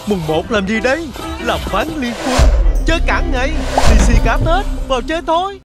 Mùng 1 làm gì đây? Làm bán liên quân, chơi cả ngày. Đi xì cá Tết, vào chơi thôi.